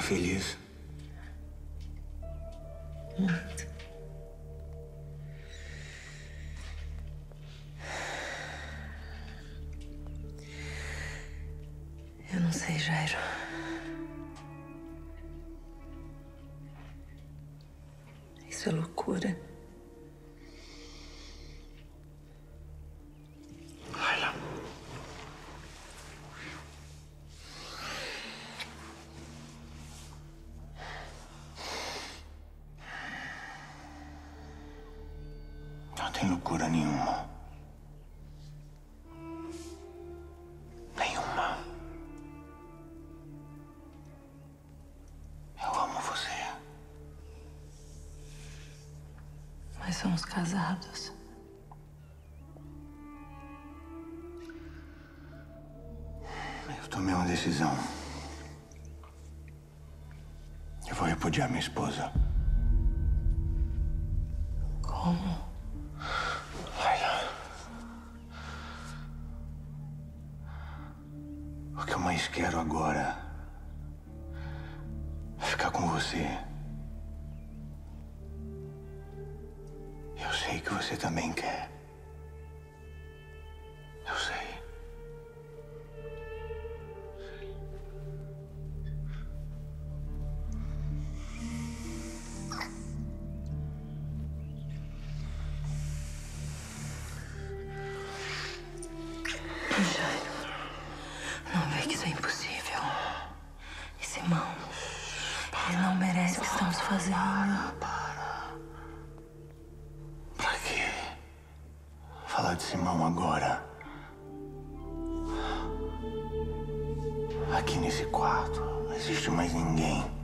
feliz? Muito. Eu não sei, Jairo. Isso é loucura. Laila. Não tem loucura nenhuma. Nenhuma. Eu amo você. Mas somos casados. Eu tomei uma decisão. Eu vou repudiar minha esposa. Como? Laila. O que eu mais quero agora é ficar com você. Eu sei que você também quer. Eu sei. Jairo, não vê que isso é impossível. Esse irmão, ele não merece o que estamos fazendo. Pra quê? Falar de Simão agora? Aqui nesse quarto não existe mais ninguém.